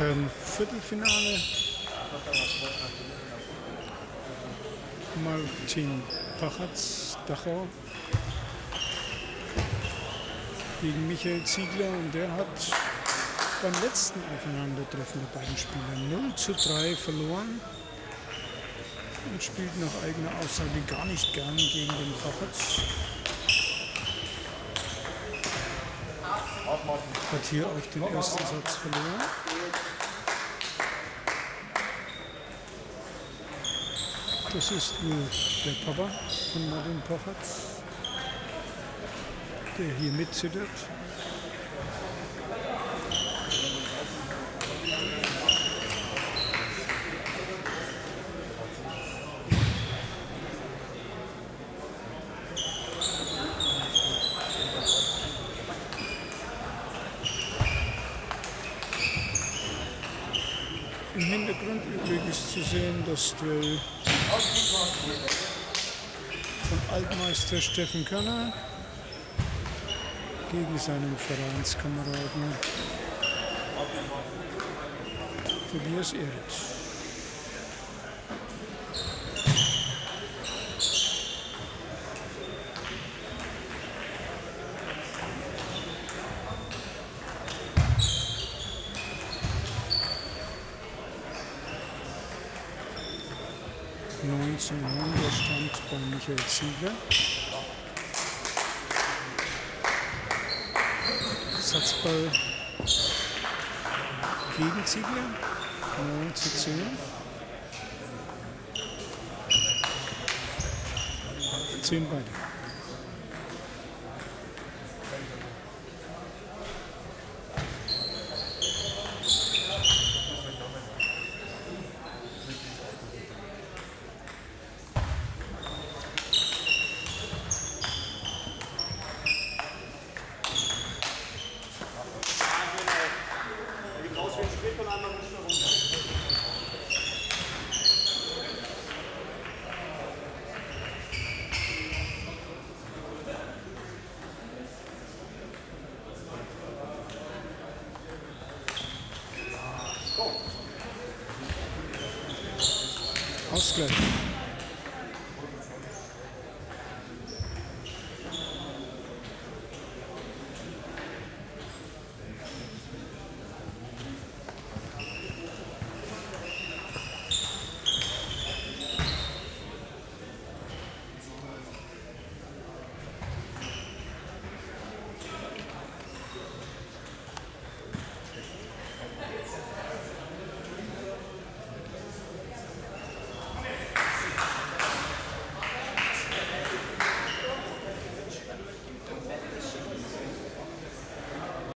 Herren-Viertelfinale. Martin Pachatz, Dachau, gegen Michael Ziegler, und der hat beim letzten Aufeinandertreffen der beiden Spieler 0:3 verloren und spielt nach eigener Aussage gar nicht gern gegen den Pachatz. Hat hier auch den ersten Satz verloren. Das ist wohl der Papa von Martin Pachatz, der hier mitzittert. Im Hintergrund übrigens zu sehen das Duell von Altmeister Steffen Körner gegen seinen Vereinskameraden Tobias Ehret. Der Stand bei Michael Ziegler. Satzball gegen Ziegler. 9:10. 10 beide. Ausgleich.